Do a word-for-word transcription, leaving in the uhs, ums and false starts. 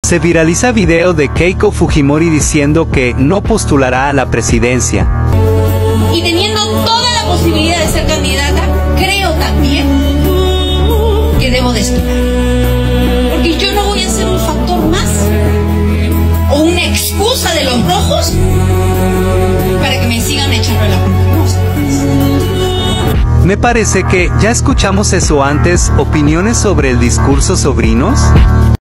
Se viraliza video de Keiko Fujimori diciendo que no postulará a la presidencia. Y teniendo toda la posibilidad de ser candidata, creo también que debo de esperar. Porque yo no voy a ser un factor más o una excusa de los rojos para que me sigan echando la culpa. No. Me parece que ya escuchamos eso antes. ¿Opiniones sobre el discurso, sobrinos?